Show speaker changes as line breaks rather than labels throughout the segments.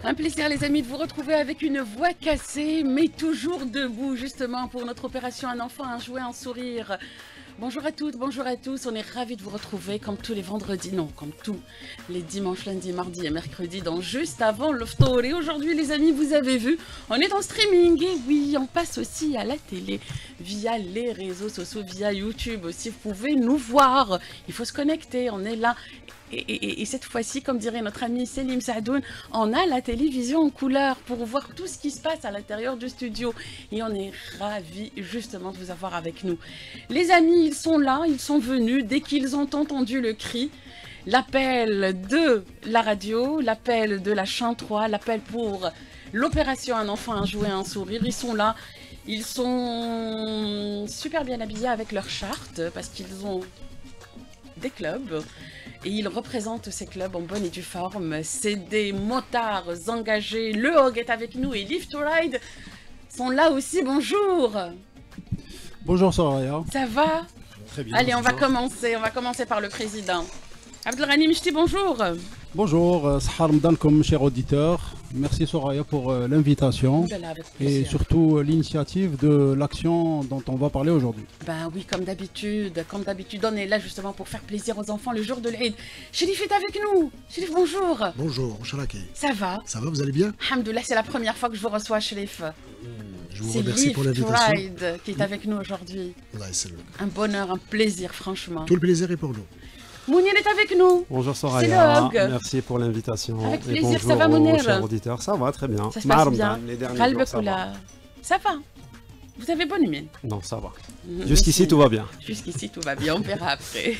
Un plaisir les amis de vous retrouver avec une voix cassée mais toujours debout justement pour notre opération Un enfant, un jouet, un sourire. Bonjour à toutes, bonjour à tous, on est ravis de vous retrouver comme tous les vendredis, non, comme tous les dimanches, lundi, mardi et mercredi dans Juste avant le Ftour. Et aujourd'hui les amis, vous avez vu, on est en streaming et oui, on passe aussi à la télé via les réseaux sociaux, via YouTube aussi, vous pouvez nous voir, il faut se connecter, on est là. Et cette fois-ci, comme dirait notre ami Selim Saadoun, on a la télévision en couleur pour voir tout ce qui se passe à l'intérieur du studio. Et on est ravis justement de vous avoir avec nous. Les amis, ils sont là, ils sont venus dès qu'ils ont entendu le cri. L'appel de la radio, l'appel de la chaîne 3, l'appel pour l'opération Un enfant, un jouet, un sourire. Ils sont là, ils sont super bien habillés avec leur charte parce qu'ils ont des clubs. Et ils représentent ces clubs en bonne et due forme. C'est des motards engagés. Le Hog est avec nous et Live to Ride sont là aussi. Bonjour.
Bonjour Soraya.
Ça va?
Très bien.
Allez, on va commencer par le président. Abdelghani Mishti, bonjour.
Bonjour, Sahar Mdankom, chers auditeurs. Merci Soraya pour l'invitation et surtout l'initiative de l'action dont on va parler aujourd'hui.
Ben oui, comme d'habitude, on est là justement pour faire plaisir aux enfants le jour de l'Aïd. Chérif est avec nous. Chérif, bonjour.
Bonjour, Shalaki.
Ça va?
Ça va, vous allez bien?
Alhamdoulilah, c'est la première fois que je vous reçois, Chérif.
Je vous remercie pour l'invitation.
C'est Live to Ride qui est avec nous aujourd'hui. Un bonheur, un plaisir, franchement.
Tout le plaisir est pour nous.
Mounir est avec nous.
Bonjour Soraya, merci pour l'invitation.
Avec plaisir,
et bonjour
ça va Mounir?
Chers auditeurs, ça va très bien.
Ça se passe bien.
Les derniers jours, ça va.
Ça va. Vous avez bonne humeur?
Non, ça va. Jusqu'ici, tout va bien.
Jusqu'ici, tout va bien, on verra après.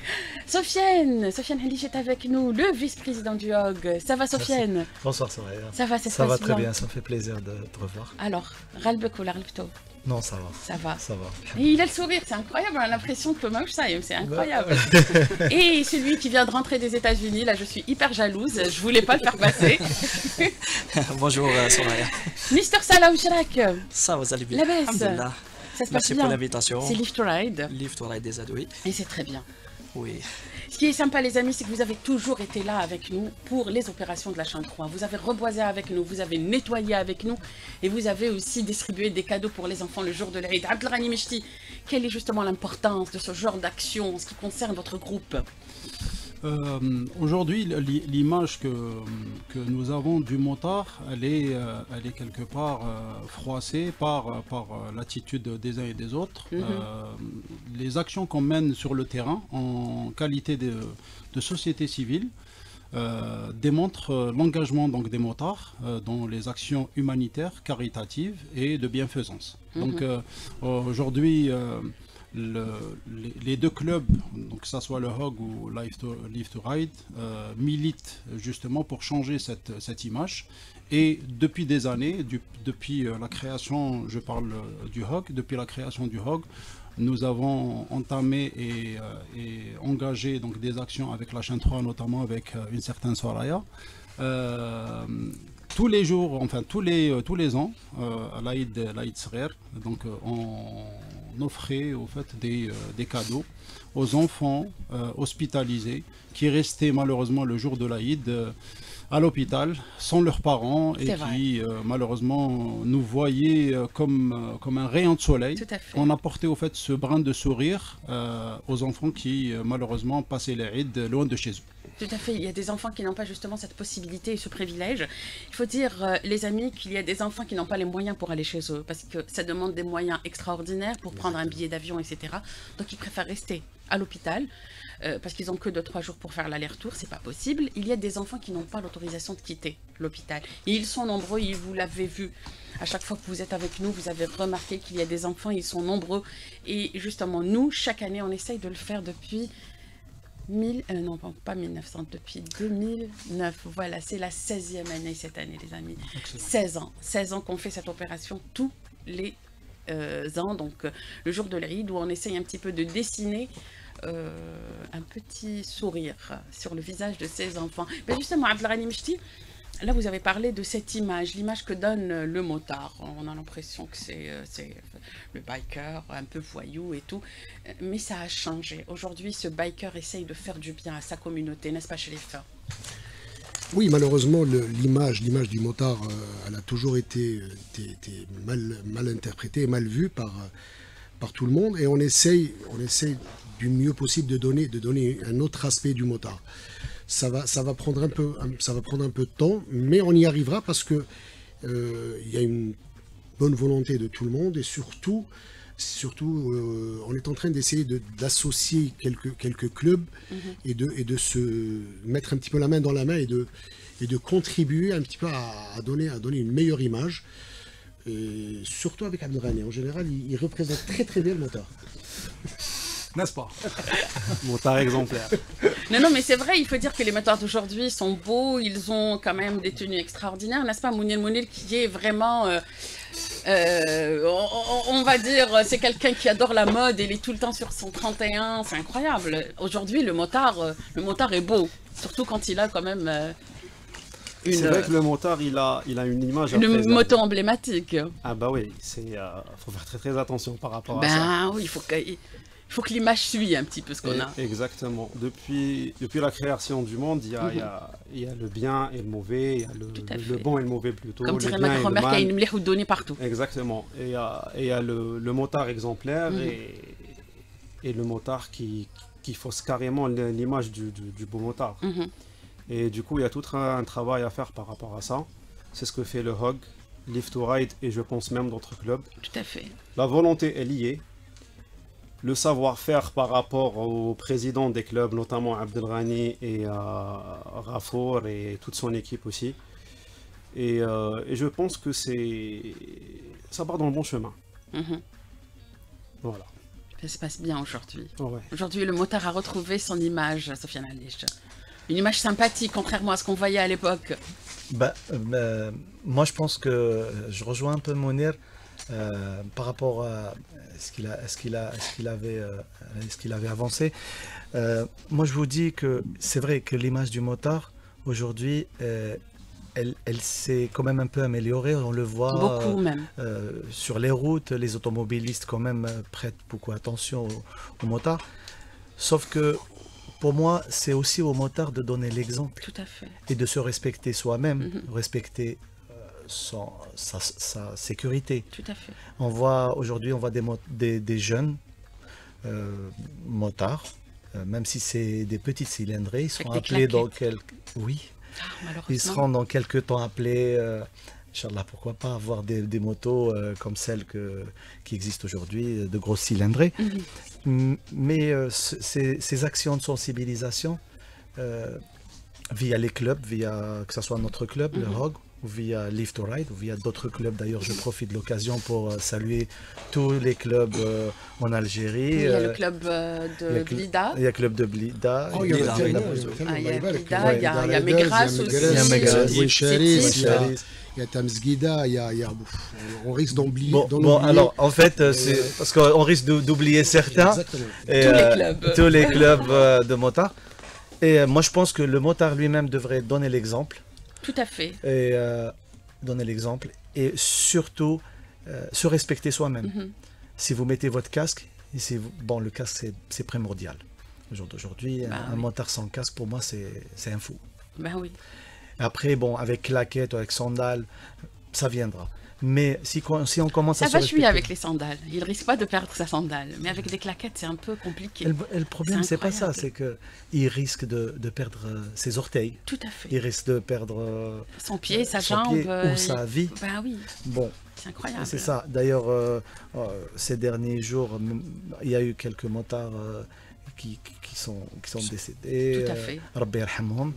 Sofiane Halish est avec nous, le vice-président du Hog. Ça va Sofiane?
Merci. Bonsoir Soraya.
Ça va,
ça va très bien, ça me fait plaisir de te revoir.
Alors, Ralbeko, Ralbto?
Non, ça va.
Ça va.
Ça va.
Et il a le sourire, c'est incroyable, on a l'impression que c'est incroyable. Et celui qui vient de rentrer des États-Unis, là je suis hyper jalouse, je voulais pas le faire passer.
Bonjour Soraya.
Mister Salah Ouchrak.
Ça, vous allez bien?
La baisse. Ça se passe
Merci
bien.
pour l'invitation.
C'est Live to Ride.
Live to Ride des Adoui.
Et c'est très bien.
Oui.
Ce qui est sympa les amis, c'est que vous avez toujours été là avec nous pour les opérations de la chaîne 3. Vous avez reboisé avec nous, vous avez nettoyé avec nous et vous avez aussi distribué des cadeaux pour les enfants le jour de l'Aïd. Abdelghani Mishti, quelle est justement l'importance de ce genre d'action en ce qui concerne votre groupe?
Aujourd'hui, l'image que nous avons du motard, elle est quelque part froissée par l'attitude des uns et des autres. Les actions qu'on mène sur le terrain en qualité de société civile démontrent l'engagement donc des motards dans les actions humanitaires, caritatives et de bienfaisance. Donc aujourd'hui, les deux clubs, donc que ce soit le Hog ou Live to Ride, militent justement pour changer cette image. Et depuis des années, depuis la création, je parle du Hog, depuis la création du Hog, nous avons entamé et engagé donc des actions avec la chaîne 3, notamment avec une certaine Soraya. Tous les jours, enfin tous les ans, à l'Aïd Srer, donc on offrait au fait des cadeaux aux enfants hospitalisés qui restaient malheureusement le jour de l'Aïd à l'hôpital sans leurs parents et qui malheureusement nous voyaient comme un rayon de soleil. On apportait au fait ce brin de sourire aux enfants qui malheureusement passaient l'Aïd loin de chez eux.
Tout à fait, il y a des enfants qui n'ont pas justement cette possibilité et ce privilège. Il faut dire, les amis, qu'il y a des enfants qui n'ont pas les moyens pour aller chez eux, parce que ça demande des moyens extraordinaires pour prendre un billet d'avion, etc. Donc ils préfèrent rester à l'hôpital, parce qu'ils n'ont que 2-3 jours pour faire l'aller-retour, c'est pas possible. Il y a des enfants qui n'ont pas l'autorisation de quitter l'hôpital. Et ils sont nombreux, et vous l'avez vu. À chaque fois que vous êtes avec nous, vous avez remarqué qu'il y a des enfants, ils sont nombreux. Et justement, nous, chaque année, on essaye de le faire depuis... non, pas 1900, depuis 2009. Voilà, c'est la 16e année cette année, les amis. Excellent. 16 ans qu'on fait cette opération tous les ans. Donc, le jour de l'Aïd, où on essaye un petit peu de dessiner un petit sourire sur le visage de ces enfants. Mais justement, Abdelghani Mishti, là, vous avez parlé de cette image, l'image que donne le motard. On a l'impression que c'est le biker, un peu voyou et tout. Mais ça a changé. Aujourd'hui, ce biker essaye de faire du bien à sa communauté, n'est-ce pas, Chérif?
Oui, malheureusement, l'image du motard, elle a toujours été mal interprétée et mal vue par tout le monde. Et on essaye du mieux possible de donner un autre aspect du motard. Ça va prendre un peu de temps, mais on y arrivera parce que il y a une bonne volonté de tout le monde et surtout on est en train d'essayer d'associer quelques clubs et de se mettre un petit peu la main dans la main et de contribuer un petit peu à donner une meilleure image. Et surtout avec Abdelghani. En général, il représente très très bien le motard.
N'est-ce pas?
Motard exemplaire.
Non, mais c'est vrai, il faut dire que les motards d'aujourd'hui sont beaux, ils ont quand même des tenues extraordinaires, n'est-ce pas? Mounir qui est vraiment, on va dire, c'est quelqu'un qui adore la mode, il est tout le temps sur son 31, c'est incroyable. Aujourd'hui, le motard est beau, surtout quand il a quand même
c'est vrai que le motard, il a une image.
Une moto emblématique.
Ah bah oui, faut faire très très attention par rapport à ça.
Ben oui, il faut que l'image suive un petit peu ce qu'on a.
Exactement. Depuis la création du monde, il y a le bien et le mauvais, il y a le bon et le mauvais plutôt.
Comme dirait ma grand-mère, qu'il y a une mlèche ou donner partout.
Exactement. Et il y a le motard exemplaire et le motard qui fausse carrément l'image du beau motard. Et du coup, il y a tout un travail à faire par rapport à ça. C'est ce que fait le HOG, Live to Ride et je pense même d'autres clubs.
Tout à fait.
La volonté est liée. Le savoir-faire par rapport au président des clubs, notamment Abdelghani et Rafour et toute son équipe aussi. Et je pense que ça part dans le bon chemin. Voilà.
Ça se passe bien aujourd'hui.
Ouais.
Aujourd'hui, le motard a retrouvé son image, Sofiane Alich. Une image sympathique, contrairement à ce qu'on voyait à l'époque.
Moi, je pense que je rejoins un peu Mounir par rapport à ce qu'il avait avancé. Moi, je vous dis que c'est vrai que l'image du motard, aujourd'hui, elle s'est quand même un peu améliorée. On le voit
beaucoup même.
Sur les routes, les automobilistes quand même prêtent beaucoup attention aux motards. Sauf que pour moi, c'est aussi au motard de donner l'exemple.
Tout à fait.
Et de se respecter soi-même, respecter sa sécurité.
Tout à fait.
Aujourd'hui, on voit des jeunes motards, même si c'est des petites cylindrées, ils seront appelés dans quelques... Oui. Ils seront dans quelques temps appelés... Inch'Allah, pourquoi pas avoir des motos comme celles qui existent aujourd'hui, de grosses cylindrées. Mais ces actions de sensibilisation, via les clubs, que ce soit notre club, le HOG, ou via Live to Ride, ou via d'autres clubs. D'ailleurs, je profite de l'occasion pour saluer tous les clubs en Algérie.
Il y a le club de Blida.
Il y a le club de Blida.
Il y a Megras aussi.
Il y a Tamsguida, on risque d'oublier.
Bon, alors, en fait, c'est parce qu'on risque d'oublier certains. Tous les clubs de motards. Et moi, je pense que le motard lui-même devrait donner l'exemple.
Tout à fait.
Et donner l'exemple. Et surtout, se respecter soi-même. Si vous mettez votre casque, le casque, c'est primordial. Aujourd'hui, un motard sans casque, pour moi, c'est un fou.
Ben oui.
Après, bon, avec claquettes ou avec sandales, ça viendra. Mais si on commence
à se respecter... avec les sandales. Il ne risque pas de perdre sa sandale. Mais avec des claquettes, c'est un peu compliqué.
Le problème, c'est pas ça. C'est qu'il risque de perdre ses orteils.
Tout à fait.
Il risque de perdre...
son pied, sa jambe.
Ou sa vie.
Ben oui.
Bon.
C'est incroyable.
C'est ça. D'ailleurs, ces derniers jours, il y a eu quelques motards... Qui sont décédés.
Tout à fait.
Rabbi yarhamhum.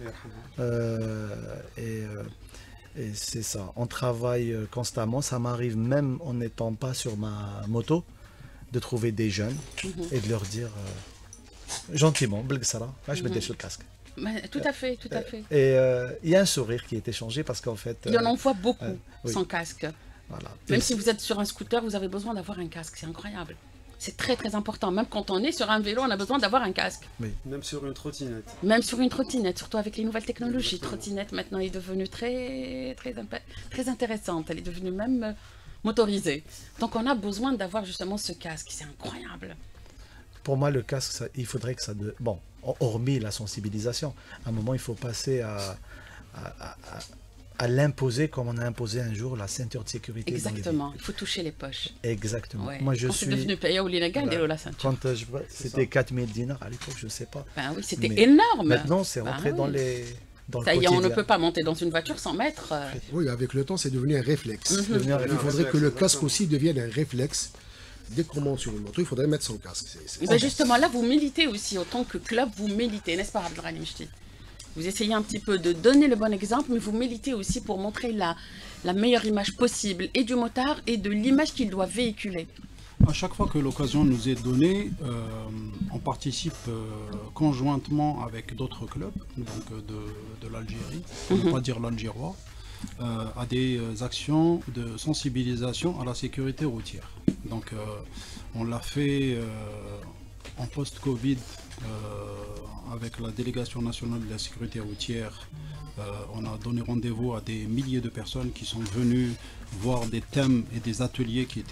Et c'est ça. On travaille constamment. Ça m'arrive même en n'étant pas sur ma moto de trouver des jeunes et de leur dire gentiment, je mets le casque.
Tout à fait, tout à fait.
Et il y a un sourire qui est échangé parce qu'en fait...
Il y en voit beaucoup sans casque.
Voilà.
Même si vous êtes sur un scooter, vous avez besoin d'avoir un casque. C'est incroyable. C'est très très important. Même quand on est sur un vélo, on a besoin d'avoir un casque.
Oui. Même sur une trottinette.
Même sur une trottinette, surtout avec les nouvelles technologies. Trottinette maintenant est devenue très intéressante. Elle est devenue même motorisée. Donc on a besoin d'avoir justement ce casque. C'est incroyable.
Pour moi, le casque, il faudrait que ça... Bon, hormis la sensibilisation, à un moment, il faut passer à l'imposer comme on a imposé un jour la ceinture de sécurité.
Exactement, il faut toucher les poches.
Exactement.
Ouais.
Moi, je
quand
suis...
c'est devenu payant ou l'inagal, la ceinture.
Quand c'était 4000 dinars à l'époque, je ne sais pas.
Ben oui, c'était énorme.
Maintenant, c'est rentré dans les...
Ça y est, on ne peut pas monter dans une voiture sans mettre...
Oui, avec le temps, c'est devenu un réflexe. Il faudrait que le casque aussi devienne un réflexe. Dès qu'on monte sur une moto, il faudrait mettre son casque.
Ben justement, là, vous militez aussi, autant que club, vous militez, n'est-ce pas, Abdelghani Ch'ti? Vous essayez un petit peu de donner le bon exemple, mais vous militez aussi pour montrer la meilleure image possible, et du motard, et de l'image qu'il doit véhiculer.
À chaque fois que l'occasion nous est donnée, on participe conjointement avec d'autres clubs donc de l'Algérie, pour ne pas dire l'Algérois, à des actions de sensibilisation à la sécurité routière. Donc on l'a fait en post-Covid avec la délégation nationale de la sécurité routière. On a donné rendez-vous à des milliers de personnes qui sont venues voir des thèmes et des ateliers qui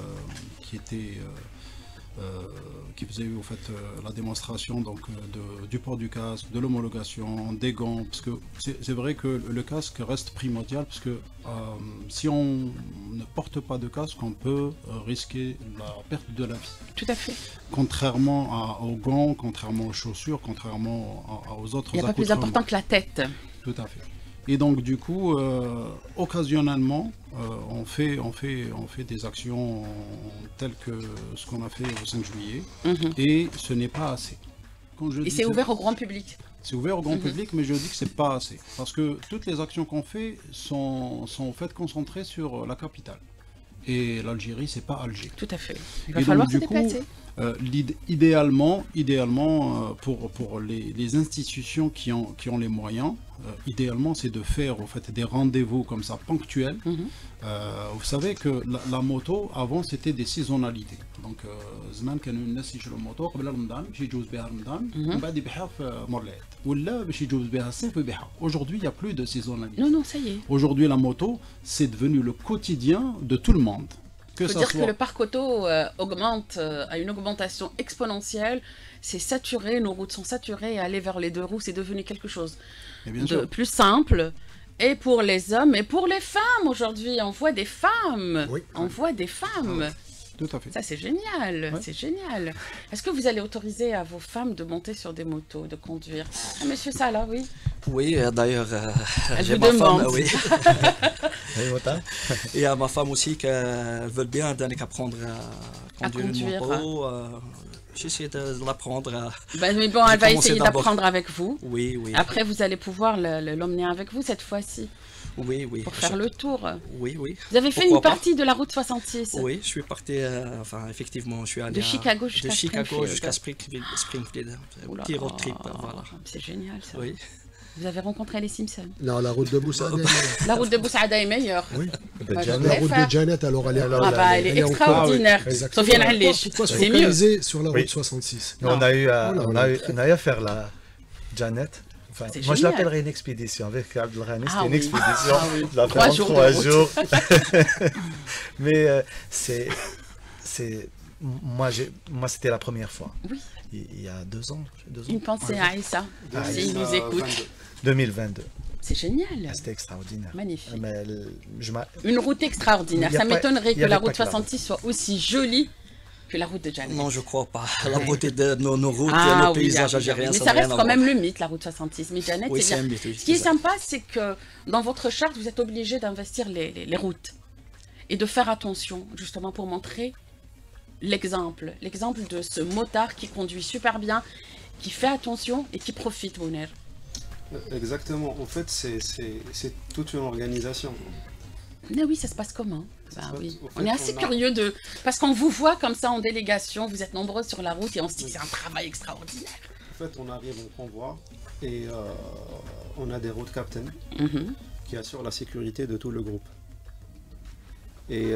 faisaient au fait la démonstration donc, du port du casque, de l'homologation, des gants, parce que c'est vrai que le casque reste primordial, parce que si on ne porte pas de casque, on peut risquer la perte de la vie.
Tout à fait.
Contrairement aux gants, contrairement aux chaussures, contrairement aux autres accoutrements.
Il n'y a pas plus important que la tête.
Tout à fait. Et donc du coup, occasionnellement, on fait des actions telles que ce qu'on a fait au 5 juillet, et ce n'est pas assez.
Et c'est ouvert au grand public.
C'est ouvert au grand public, mais je dis que c'est pas assez. Parce que toutes les actions qu'on fait sont en fait concentrées sur la capitale. Et l'Algérie, c'est pas Alger.
Tout à fait. Il va falloir se déplacer.
Idéalement, pour les institutions qui ont les moyens, idéalement c'est de faire au fait, des rendez-vous comme ça ponctuels. Vous savez que la moto avant c'était des saisonnalités. Donc زمان كانوا الناس يشروا الموتو قبل رمضان باش يجوز بها رمضان ومن بعد يبيعها في مور العيد ولا باش يجوز بها الصيف ويبيعها. Aujourd'hui il n'y a plus de saisonnalité.
Non, ça y est.
Aujourd'hui la moto c'est devenu le quotidien de tout le monde.
Il faut dire que le parc auto augmente, a une augmentation exponentielle, c'est saturé, nos routes sont saturées, et aller vers les deux roues, c'est devenu quelque chose de plus simple, et pour les hommes, et pour les femmes. Aujourd'hui, on voit des femmes, on voit des femmes.
Tout à fait.
Ça, c'est génial, c'est génial. Est-ce que vous allez autoriser à vos femmes de monter sur des motos, de conduire? Ah, monsieur Salah, oui.
Oui, d'ailleurs,
j'ai ma femme,
oui. Et à ma femme aussi qu'elle veut bien apprendre à conduire une moto. J'essaie de l'apprendre.
Mais bon, elle va essayer d'apprendre avec vous.
Oui, oui.
Après, vous allez pouvoir l'emmener avec vous cette fois-ci.
Oui, oui.
Pour faire le tour.
Oui, oui.
Vous avez fait une partie de la route 66.
Oui, je suis parti, enfin, effectivement, je suis allé
de Chicago jusqu'à
Springfield. Petit road trip, voilà.
C'est génial, ça.
Oui.
Vous avez rencontré les Simpsons?
Non, la route de Boussaada.
La route de Boussaada est meilleure.
Oui. La route de Janet, alors
elle est extraordinaire. Sofiane Alish.
Pourquoi se focaliser sur la route 66?
On a eu à faire la Janet. Enfin, moi, je l'appellerais une expédition. Avec Abdelghani, c'était une expédition. Je l'ai fait en 3 jours. Mais moi, c'était la première fois.
Oui.
Il y a 2 ans.
Une pensée à Aïssa, s'il nous écoute.
2022.
C'est génial.
C'était extraordinaire.
Magnifique.
Mais
une route extraordinaire. Ça m'étonnerait que la route 66 soit aussi jolie que la route de Janet.
Non, je crois pas. La beauté de nos routes et nos paysages algériens,
mais ça reste quand même le mythe, la route 66. Mais Janet,
oui,
c'est bien.
Mythe, oui,
ce qui est sympa, c'est que dans votre charte, vous êtes obligé d'investir les routes et de faire attention, justement, pour montrer l'exemple de ce motard qui conduit super bien, qui fait attention et qui profite, Mouner.
Exactement. En fait, c'est toute une organisation.
Mais oui, ça se passe comment? Oui. On est assez curieux parce qu'on vous voit comme ça en délégation, vous êtes nombreux sur la route et on se dit que c'est un travail extraordinaire.
En fait, on arrive en convoi et on a des road captains qui assurent la sécurité de tout le groupe. Et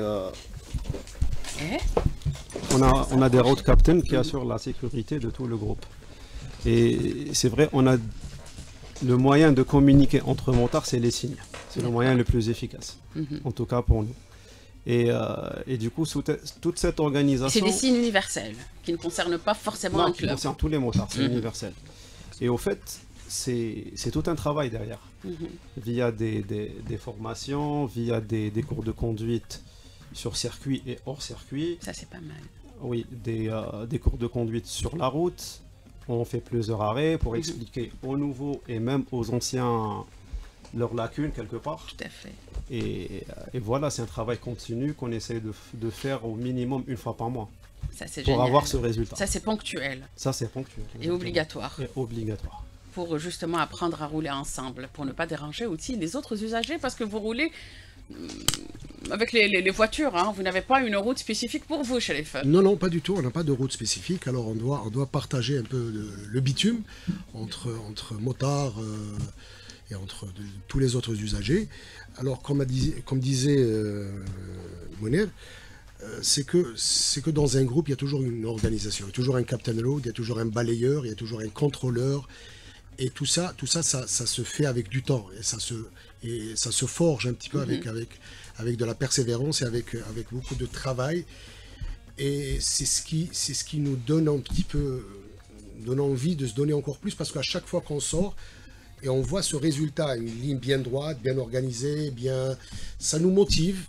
on a des road captains qui assurent la sécurité de tout le groupe. Et c'est vrai, on a le moyen de communiquer entre motards, c'est les signes. C'est le moyen le plus efficace, en tout cas pour nous. Et du coup, toute cette organisation...
C'est des signes universels, qui ne concernent pas forcément un club.
Qui concernent tous les motards, c'est universel. Et au fait, c'est tout un travail derrière. Via des formations, via des cours de conduite sur circuit et hors circuit.
Ça, c'est pas mal.
Oui, des cours de conduite sur la route. On fait plusieurs arrêts pour expliquer aux nouveaux et même aux anciens leurs lacunes quelque part.
Tout à fait.
Et voilà, c'est un travail continu qu'on essaie de faire au minimum une fois par mois.
Ça, c'est
pour
génial.
Avoir ce résultat.
Ça, c'est ponctuel.
Ça, c'est ponctuel.
Et obligatoire.
Et obligatoire.
Pour justement apprendre à rouler ensemble, pour ne pas déranger aussi les autres usagers, parce que vous roulez avec les voitures, hein. Vous n'avez pas une route spécifique pour vous, Chérif.
Non, pas du tout, on n'a pas de route spécifique, alors on doit partager un peu le bitume entre motards et entre tous les autres usagers. Alors comme disait Mounir, c'est que dans un groupe, il y a toujours une organisation, il y a toujours un captain road, il y a toujours un balayeur, il y a toujours un contrôleur. Et tout ça se fait avec du temps et ça se forge un petit peu avec de la persévérance et avec beaucoup de travail. Et c'est ce qui nous donne un petit peu envie de se donner encore plus, parce qu'à chaque fois qu'on sort et on voit ce résultat, une ligne bien droite, bien organisée, ça nous motive.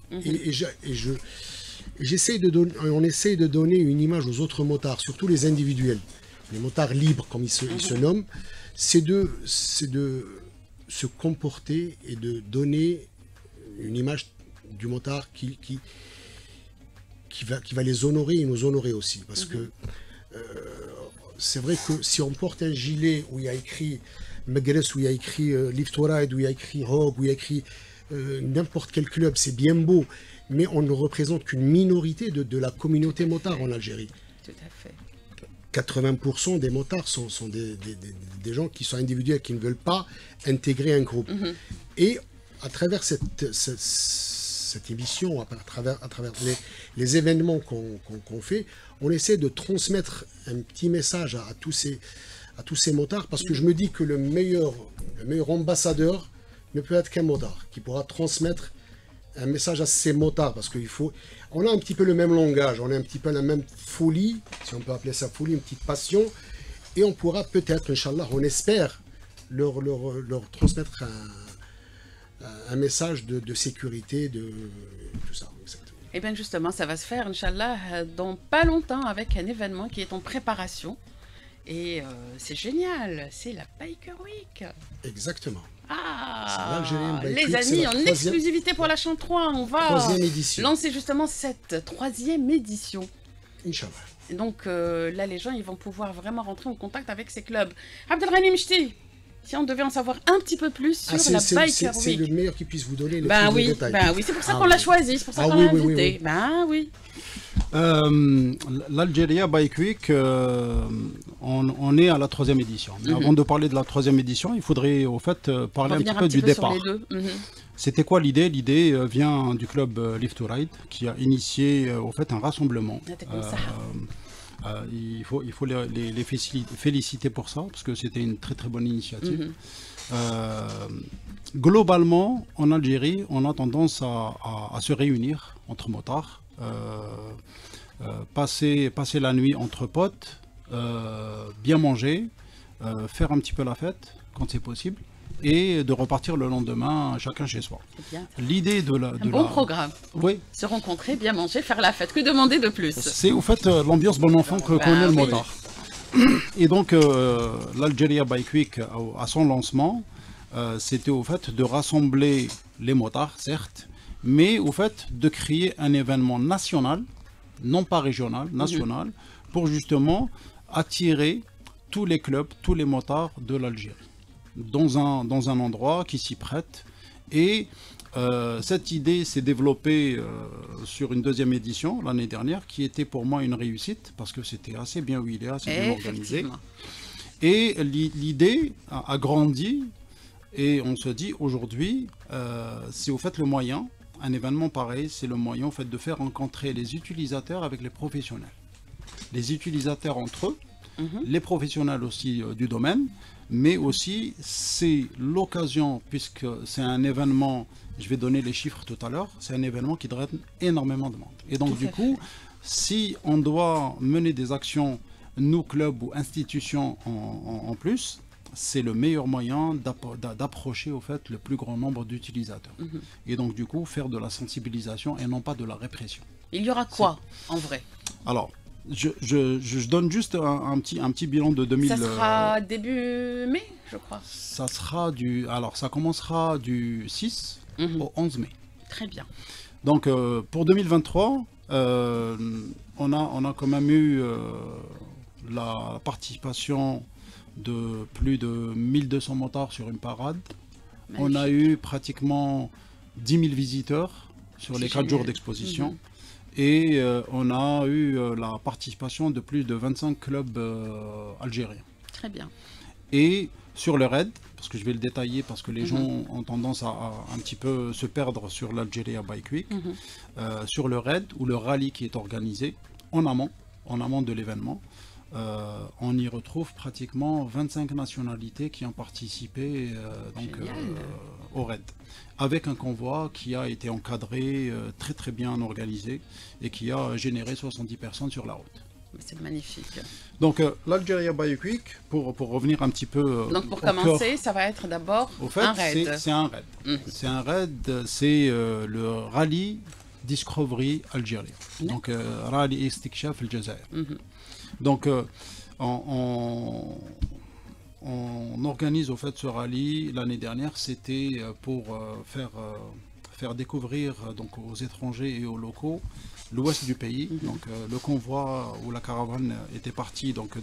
On essaye de donner une image aux autres motards, surtout les individuels, les motards libres comme ils se nomment. C'est de se comporter et de donner une image du motard qui va les honorer et nous honorer aussi. Parce que c'est vrai que si on porte un gilet où il y a écrit Megres, où il y a écrit Live to Ride, où il y a écrit Hog, où il y a écrit n'importe quel club, c'est bien beau, mais on ne représente qu'une minorité de la communauté motard en Algérie.
Tout à fait.
80% des motards sont des gens qui sont individuels, qui ne veulent pas intégrer un groupe. Et à travers cette émission, à travers les événements qu'on fait, on essaie de transmettre un petit message à tous ces motards, parce que je me dis que le meilleur ambassadeur ne peut être qu'un motard, qui pourra transmettre un message à ces motards, parce on a un petit peu le même langage, on a un petit peu la même folie, si on peut appeler ça folie, une petite passion, et on pourra peut-être, Inch'Allah, on espère leur transmettre un message de sécurité, de tout ça. Exactement.
Et bien justement, ça va se faire, Inch'Allah, dans pas longtemps, avec un événement qui est en préparation. Et c'est génial, c'est la Biker Week.
Exactement.
Ah, les amis, en exclusivité pour la Champ 3, on va lancer justement cette 3e édition.
Inch'Allah.
Et donc là, les gens, ils vont pouvoir vraiment rentrer en contact avec ces clubs. Abdelghani Mchti, si on devait en savoir un petit peu plus sur la Biker Week.
C'est le meilleur qui puisse vous donner les plus de détails.
Ben oui, c'est pour ça qu'on l'a choisi, c'est pour ça qu'on l'a invité. Ben oui.
L'Algeria Bike Week, on est à la 3e édition. Mais avant de parler de la 3e édition, il faudrait au fait parler un petit peu du départ. C'était quoi l'idée? L'idée vient du club Live to Ride, qui a initié au fait un rassemblement. Il faut les féliciter pour ça, parce que c'était une très très bonne initiative. Globalement, en Algérie, on a tendance à se réunir entre motards, passer la nuit entre potes, bien manger, faire un petit peu la fête quand c'est possible, et de repartir le lendemain chacun chez soi. L'idée de la...
bon programme.
Oui.
Se rencontrer, bien manger, faire la fête. Que demander de plus?
C'est au fait l'ambiance bon enfant que connaît le motard. Et donc l'Algeria Bike Week, à son lancement, c'était au fait de rassembler les motards, certes, mais au fait de créer un événement national, non pas régional, national, pour justement attirer tous les clubs, tous les motards de l'Algérie dans un endroit qui s'y prête. Et cette idée s'est développée sur une 2e édition l'année dernière, qui était pour moi une réussite, parce que c'était assez bien huilé, assez bien organisé. Et l'idée a grandi, et on se dit aujourd'hui, c'est au fait le moyen, un événement pareil, c'est le moyen au fait de faire rencontrer les utilisateurs avec les professionnels. Les utilisateurs entre eux, les professionnels aussi du domaine, mais aussi c'est l'occasion, puisque c'est un événement, je vais donner les chiffres tout à l'heure, c'est un événement qui draine énormément de monde. Et donc du coup, si on doit mener des actions, nous clubs ou institutions en plus, c'est le meilleur moyen d'approcher au fait le plus grand nombre d'utilisateurs. Et donc du coup faire de la sensibilisation et non pas de la répression.
Il y aura quoi en vrai?
Alors, je donne juste un petit bilan de 2000.
Ça sera début mai, je crois.
Ça sera alors ça commencera du 6 au 11 mai.
Très bien.
Donc pour 2023, on a quand même eu la participation de plus de 1200 motards sur une parade. Magnifique. On a eu pratiquement 10 000 visiteurs sur les 4 jours d'exposition. Et on a eu la participation de plus de 25 clubs algériens.
Très bien.
Et sur le raid, parce que je vais le détailler, parce que les gens ont tendance à un petit peu se perdre sur l'Algeria Bike Week, sur le raid ou le rallye qui est organisé en amont de l'événement, on y retrouve pratiquement 25 nationalités qui ont participé au raid, avec un convoi qui a été encadré, très bien organisé, et qui a généré 70 personnes sur la route.
C'est magnifique.
Donc l'Algeria Bike Week, pour revenir un petit peu...
Donc pour commencer, ça va être d'abord un raid.
C'est un raid. C'est un raid, c'est le rallye Discovery Algérie. Donc rallye Istikshaf El Jazair. Donc on organise au fait ce rallye. L'année dernière, c'était pour faire découvrir donc aux étrangers et aux locaux l'ouest du pays. Donc le convoi ou la caravane était parti donc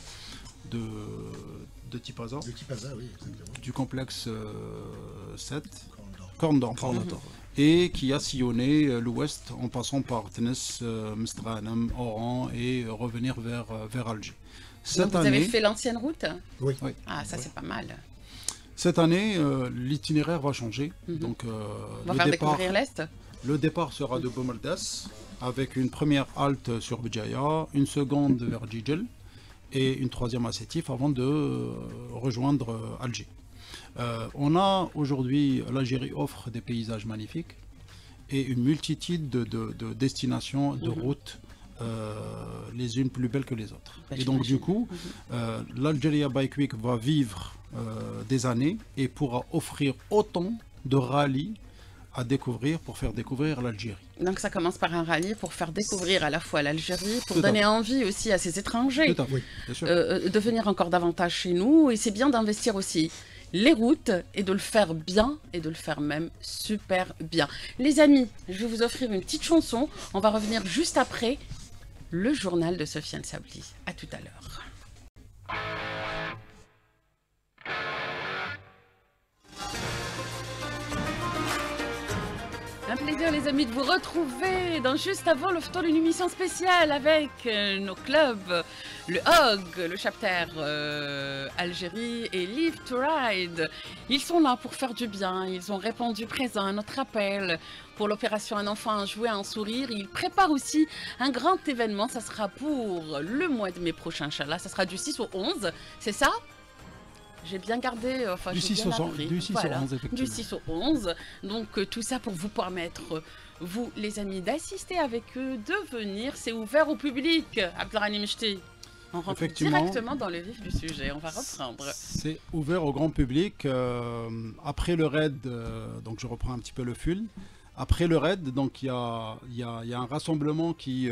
de Tipaza.
De Tipaza, oui, exactement.
Du complexe 7, Corne d'Or, et qui a sillonné l'ouest en passant par Tness, Mestranam, Oran et revenir vers Alger.
Donc vous avez fait l'ancienne route?
Oui.
Ah, ça c'est pas mal.
Cette année, l'itinéraire va changer. Donc,
on va faire découvrir l'Est.
Le départ sera de Bomaldas, avec une première halte sur Béjaïa, une seconde vers Djidjel et une troisième à Sétif avant de rejoindre Alger. On a aujourd'hui, l'Algérie offre des paysages magnifiques et une multitude de destinations, de routes, les unes plus belles que les autres. Et donc du coup, l'Algeria Bike Week va vivre des années et pourra offrir autant de rallyes à découvrir pour faire découvrir l'Algérie.
Donc ça commence par un rallye pour faire découvrir à la fois l'Algérie, pour donner envie aussi à ces étrangers de venir encore davantage chez nous. Et c'est bien d'investir aussi les routes et de le faire bien et de le faire même super bien. Les amis, je vais vous offrir une petite chanson. On va revenir juste après le journal de Sofiane Sabli. À tout à l'heure. Un plaisir les amis de vous retrouver dans Juste avant le Ftour, une émission spéciale avec nos clubs, le HOG, le chapter Algérie et Live to Ride. Ils sont là pour faire du bien, ils ont répondu présent à notre appel pour l'opération Un enfant, un jouet, un sourire. Ils préparent aussi un grand événement, ça sera pour le mois de mai prochain, Inch'Allah, ça sera du 6 au 11, c'est ça ? J'ai bien gardé,
du 6 au 11, effectivement.
Du 6 au 11. Donc tout ça pour vous permettre, vous les amis, d'assister avec eux, de venir. C'est ouvert au public. Abdelrahim Mechti. On rentre directement dans le vif du sujet. On va reprendre.
C'est ouvert au grand public. Après le raid, donc je reprends un petit peu le fil. Après le raid, donc il y a un rassemblement qui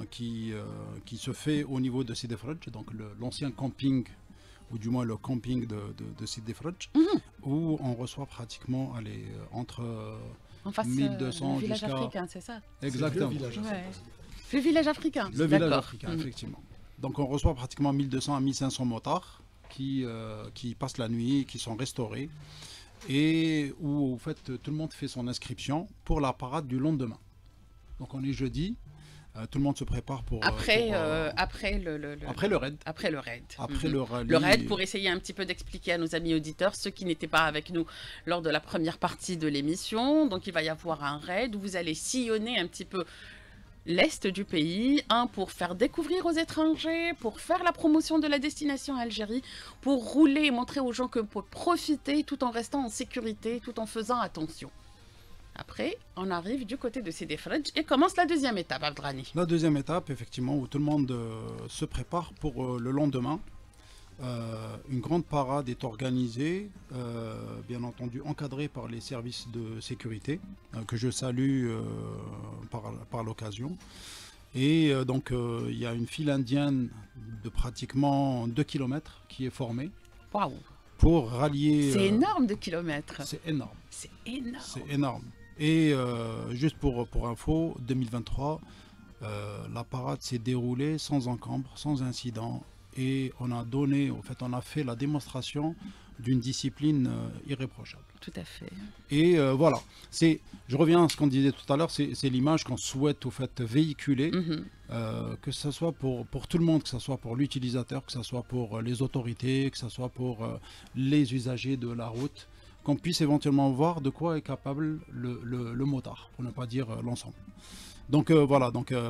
se fait au niveau de Sidi Fredj, donc l'ancien camping, ou du moins le camping de Sidi Fredj, où on reçoit pratiquement entre
en face,
1200
le village
jusqu'à...
africain, c'est ça?
Exactement.
Le village africain.
Le village africain, effectivement. Donc on reçoit pratiquement 1200 à 1500 motards qui passent la nuit, qui sont restaurés, et où en fait tout le monde fait son inscription pour la parade du lendemain. Donc on est jeudi. Tout le monde se prépare pour...
Après le raid.
Après le raid.
Après le raid.
Après le rallye.
Le raid, pour essayer un petit peu d'expliquer à nos amis auditeurs, ceux qui n'étaient pas avec nous lors de la première partie de l'émission. Donc il va y avoir un raid où vous allez sillonner un petit peu l'est du pays, pour faire découvrir aux étrangers, pour faire la promotion de la destination Algérie, pour rouler et montrer aux gens que pour profiter tout en restant en sécurité, tout en faisant attention. Après, on arrive du côté de Sidi Fredj et commence la deuxième étape, Abdrani.
La deuxième étape, effectivement, où tout le monde se prépare pour le lendemain. une grande parade est organisée, bien entendu encadrée par les services de sécurité, que je salue par l'occasion. Et donc il y a une file indienne de pratiquement 2 km qui est formée.
Waouh!
Pour rallier...
C'est énorme de kilomètres.
C'est énorme.
C'est énorme.
C'est énorme. Et juste pour info, 2023, la parade s'est déroulée sans encombre, sans incident. Et on a fait la démonstration d'une discipline irréprochable.
Tout à fait.
Et voilà, je reviens à ce qu'on disait tout à l'heure, c'est l'image qu'on souhaite au fait véhiculer, que ce soit pour tout le monde, que ce soit pour l'utilisateur, que ce soit pour les autorités, que ce soit pour les usagers de la route, qu'on puisse éventuellement voir de quoi est capable le motard, pour ne pas dire l'ensemble. Donc voilà,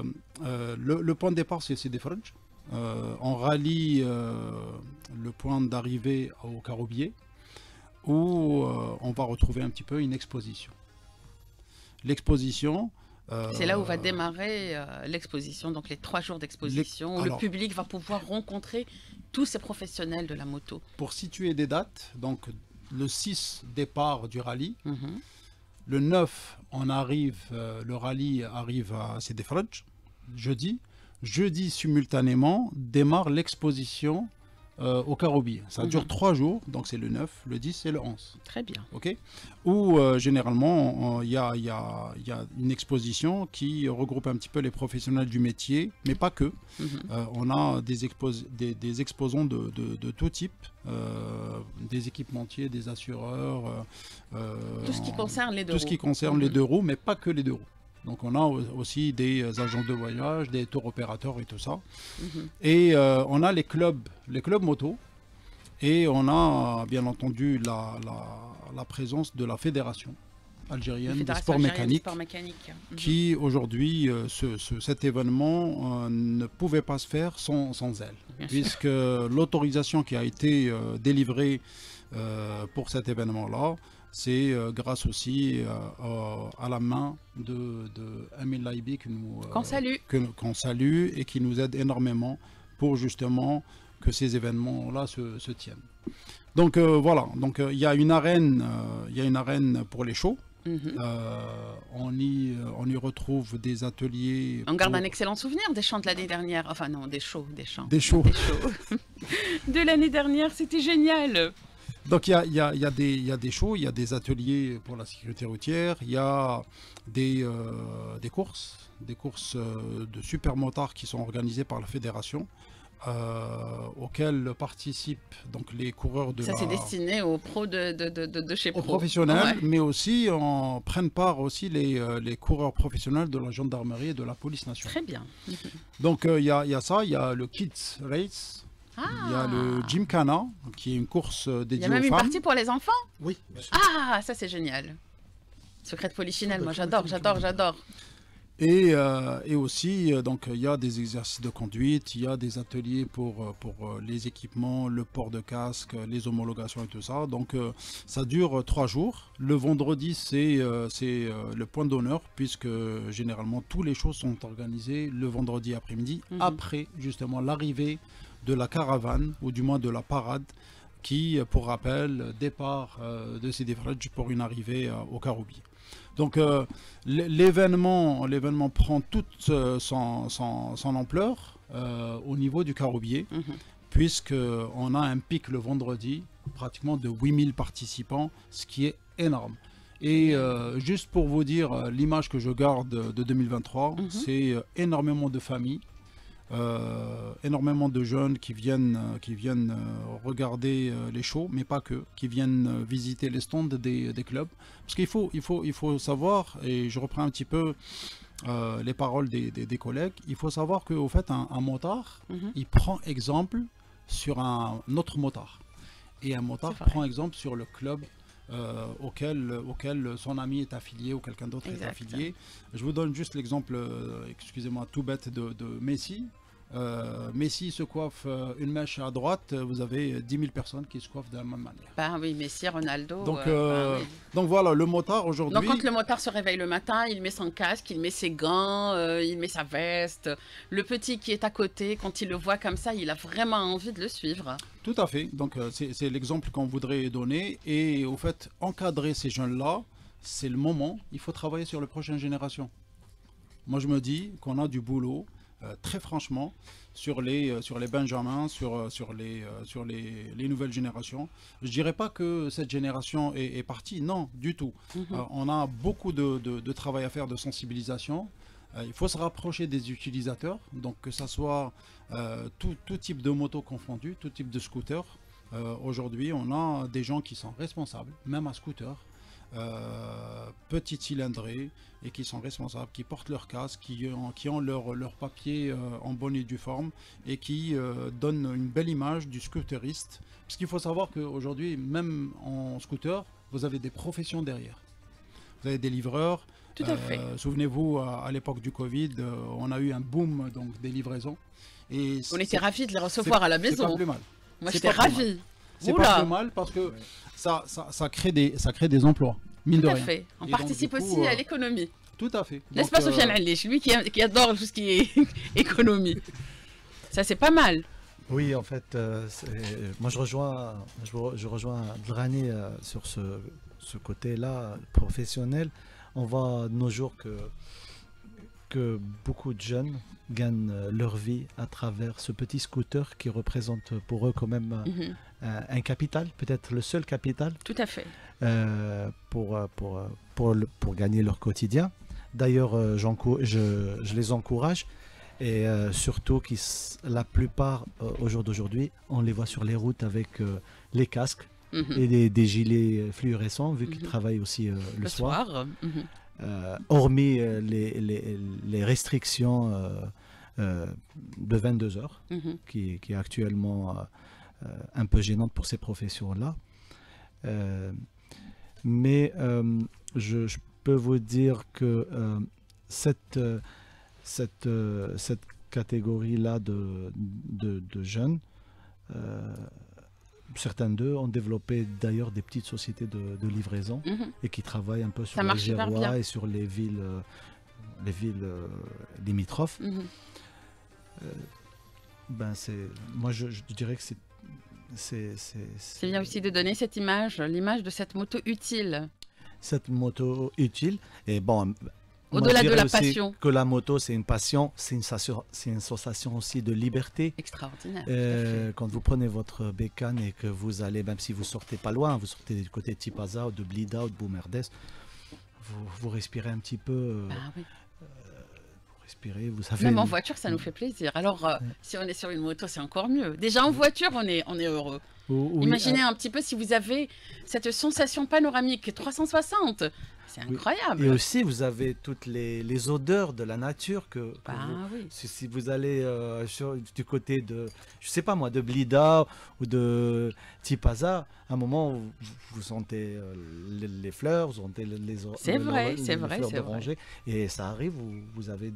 le point de départ c'est des French. On rallie le point d'arrivée au Caroubier où on va retrouver un petit peu une exposition. L'exposition...
c'est là où va démarrer l'exposition, donc les 3 jours d'exposition, où le public va pouvoir rencontrer tous ces professionnels de la moto.
Pour situer des dates, donc le 6 départ du rallye, le 9 le rallye arrive à Sidi Fradj, jeudi. Jeudi, simultanément, démarre l'exposition au Caroubier. Ça dure 3 jours, donc c'est le 9, le 10 et le 11.
Très bien.
Okay, où généralement, il y a une exposition qui regroupe un petit peu les professionnels du métier, mais pas que. On a des exposants de tout type, des équipementiers, des assureurs.
Tout ce qui concerne les deux roues.
Tout ce qui concerne les 2 roues, mais pas que les 2 roues. Donc on a aussi des agents de voyage, des tour opérateurs et tout ça. Et on a les clubs moto. Et on a bien entendu la présence de la fédération algérienne des sports mécaniques. Qui aujourd'hui, cet événement ne pouvait pas se faire sans elle. Puisque l'autorisation qui a été délivrée pour cet événement-là, c'est grâce aussi à la main de Emile Laibi qu'on salue et qui nous aide énormément pour justement que ces événements-là se tiennent. Donc voilà, donc il y a une arène pour les shows. On y retrouve des ateliers.
On garde un excellent souvenir des chants de l'année dernière. Enfin non, des chants.
Des shows.
De l'année dernière, c'était génial.
Donc il y a des shows, il y a des ateliers pour la sécurité routière, il y a des courses de super motards qui sont organisées par la fédération, auxquelles participent donc les coureurs de
Ça c'est destiné aux pros de chez Pro.
Aux professionnels, mais aussi prennent part aussi les coureurs professionnels de la gendarmerie et de la police nationale.
Très bien.
Donc il y a ça, il y a le Kids Race. Il y a le Gymkhana, qui est une course dédiée aux femmes.
Il y a même une partie pour les enfants?
Oui, bien sûr.
Ah, ça c'est génial. Secret de Polichinelle, moi j'adore.
Et aussi, donc, il y a des exercices de conduite, il y a des ateliers pour les équipements, le port de casque, les homologations et tout ça. Donc ça dure 3 jours. Le vendredi, c'est le point d'honneur, puisque généralement tous les shows sont organisés le vendredi après-midi, après justement l'arrivée de la caravane, ou du moins de la parade, qui, pour rappel, départ de Sidi Fradj pour une arrivée au Caroubier. Donc l'événement prend toute son ampleur au niveau du Caroubier, puisqu'on a un pic le vendredi, pratiquement de 8000 participants, ce qui est énorme. Et juste pour vous dire l'image que je garde de 2023, c'est énormément de familles, énormément de jeunes qui viennent regarder les shows, mais pas que, qui viennent visiter les stands des clubs. Parce qu'il faut savoir, et je reprends un petit peu les paroles des collègues, il faut savoir qu'au fait, un motard, il prend exemple sur un autre motard. Et un motard prend exemple sur le club auquel son ami est affilié ou quelqu'un d'autre est affilié. Je vous donne juste l'exemple, excusez-moi, tout bête de Messi. Messi se coiffe une mèche à droite, vous avez 10 000 personnes qui se coiffent de la même manière.
Ben oui, Messi, Ronaldo.
Donc,
oui.
donc voilà, le motard aujourd'hui...
Donc quand le motard se réveille le matin, il met son casque, il met ses gants, il met sa veste. Le petit qui est à côté, quand il le voit comme ça, il a vraiment envie de le suivre.
Tout à fait. Donc c'est l'exemple qu'on voudrait donner. Et au fait, encadrer ces jeunes-là, c'est le moment. Il faut travailler sur les prochaines générations. Moi, je me dis qu'on a du boulot. Très franchement, sur les Benjamins, sur les nouvelles générations. Je ne dirais pas que cette génération est partie, non, du tout. On a beaucoup de travail à faire, de sensibilisation. Il faut se rapprocher des utilisateurs, donc que ce soit tout type de moto confondu, tout type de scooter. Aujourd'hui, on a des gens qui sont responsables, même à scooter. Petites cylindrées et qui sont responsables, qui portent leur casque, qui ont leur papier en bonne et due forme et qui donnent une belle image du scooteriste. Parce qu'il faut savoir qu'aujourd'hui, même en scooter, vous avez des professions derrière. Vous avez des livreurs.
Tout à fait.
Souvenez-vous, à l'époque du Covid, on a eu un boom donc, des livraisons. Et
on était ravis de les recevoir à la maison.
C'est pas plus mal.
Moi, j'étais ravie.
C'est pas plus mal parce que ça crée des emplois. Mine
tout
de
à
rien.
fait. On
et
participe
donc,
aussi à l'économie.
Tout à fait.
N'est-ce pas, Sofiane Alish, lui qui adore tout ce qui est économie. Ça, c'est pas mal.
Oui, en fait, moi je rejoins Abdelghani sur ce côté-là professionnel. On voit de nos jours que beaucoup de jeunes gagnent leur vie à travers ce petit scooter qui représente pour eux quand même un capital, peut-être le seul capital.
Tout à fait.
Pour gagner leur quotidien. D'ailleurs, je les encourage et surtout la plupart au jour d'aujourd'hui, on les voit sur les routes avec les casques et des gilets fluorescents vu qu'ils travaillent aussi le soir. Hormis les restrictions de 22 heures qui est actuellement un peu gênante pour ces professions-là. Mais je peux vous dire que cette catégorie-là de jeunes, certains d'eux ont développé d'ailleurs des petites sociétés de livraison et qui travaillent un peu sur les Gérois et sur les villes limitrophes. Moi je dirais que c'est
bien aussi de donner cette image, l'image de cette moto utile.
Cette moto utile, et bon,
au-delà de la passion.
Que la moto, c'est une passion, c'est une sensation aussi de liberté.
Extraordinaire.
Quand vous prenez votre bécane et que vous allez, même si vous sortez pas loin, vous sortez du côté de Tipaza ou de Blida ou de Boumerdès, vous respirez un petit peu.
Oui.
Vous savez,
même en voiture, ça nous fait plaisir. Alors, si on est sur une moto, c'est encore mieux. Déjà en voiture, on est heureux. Oui, imaginez un petit peu si vous avez cette sensation panoramique 360. C'est incroyable.
Et aussi, vous avez toutes les odeurs de la nature si vous allez du côté de, je sais pas moi, de Blida ou de Tipaza, à un moment, vous sentez les fleurs, vous sentez les fleurs d'oranger. Et ça arrive, vous avez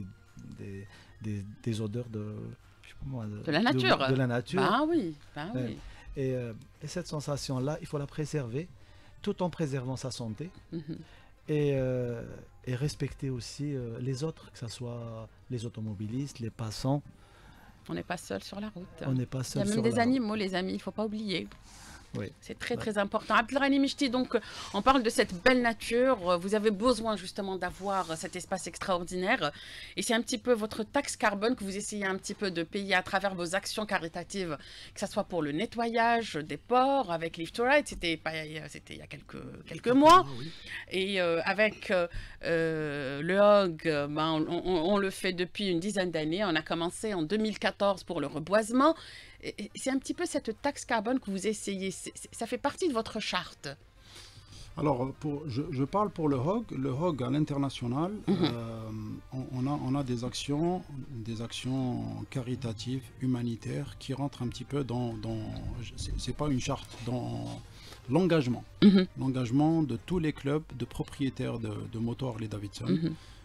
des odeurs de
la nature.
De la nature.
Oui.
Et cette sensation-là, il faut la préserver, tout en préservant sa santé et respecter aussi les autres, que ce soit les automobilistes, les passants.
On n'est pas seul sur la route.
On n'est pas seul.
Il y a même des animaux, les amis, il ne faut pas oublier.
Oui.
C'est très important. Abdelghani Mishti, donc on parle de cette belle nature. Vous avez besoin justement d'avoir cet espace extraordinaire. Et c'est un petit peu votre taxe carbone que vous essayez un petit peu de payer à travers vos actions caritatives, que ce soit pour le nettoyage des ports avec Live to Ride, c'était il y a quelques mois. Oui. Et avec le HOG, on le fait depuis une dizaine d'années. On a commencé en 2014 pour le reboisement. C'est un petit peu cette taxe carbone que vous essayez, ça fait partie de votre charte.
Alors, je parle pour le HOG. Le HOG à l'international, on a des actions caritatives, humanitaires, qui rentrent un petit peu dans c'est pas une charte, dans l'engagement. L'engagement de tous les clubs de propriétaires de motos Harley-Davidson.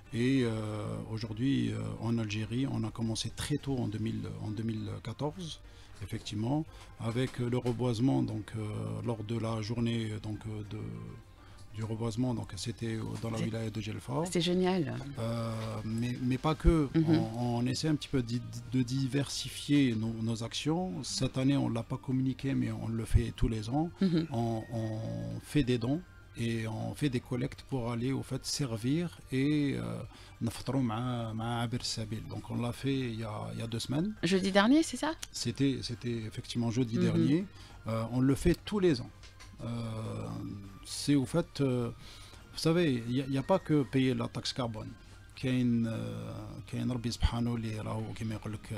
Et aujourd'hui, en Algérie, on a commencé très tôt en 2014, effectivement, avec le reboisement, donc lors de la journée du reboisement, donc c'était dans la wilaya de Djelfa.
C'est génial.
Mais pas que. On essaie un petit peu de diversifier nos actions. Cette année, on ne l'a pas communiqué, mais on le fait tous les ans. On fait des dons. Et on fait des collectes pour aller au fait servir et نفطروا مع عابر السبيل. Donc on l'a fait il y a 2 semaines.
Jeudi dernier, c'est ça?
C'était effectivement jeudi dernier. On le fait tous les ans. C'est au fait, vous savez, il n'y a pas que payer la taxe carbone. كاين ربي سبحانه اللي راهو كيما يقول لك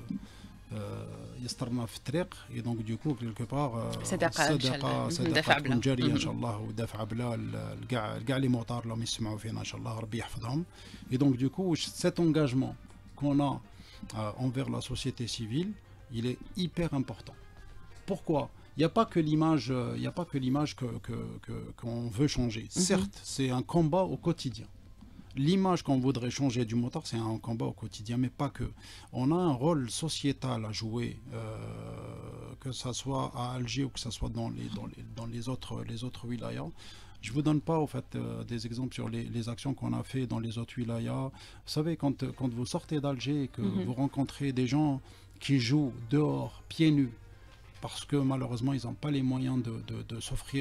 يسترنا في الطريق. et donc du coup quelque part
صدقة
تكون جارية ان شاء الله ودافعة بلا كاع لي موطار اللي يسمعوا فينا ان شاء الله ربي يحفظهم. et donc du coup cet engagement qu'on a envers la société civile, il est hyper important. Pourquoi? Il n'y a pas que l'image qu'on veut changer. Certes, c'est un combat au quotidien. L'image qu'on voudrait changer du motard, c'est un combat au quotidien, mais pas que. On a un rôle sociétal à jouer, que ce soit à Alger ou que ce soit dans les autres wilayas. Je ne vous donne pas au fait, des exemples sur les actions qu'on a fait dans les autres wilayas. Vous savez, quand vous sortez d'Alger et que vous rencontrez des gens qui jouent dehors, pieds nus, parce que malheureusement, ils n'ont pas les moyens de s'offrir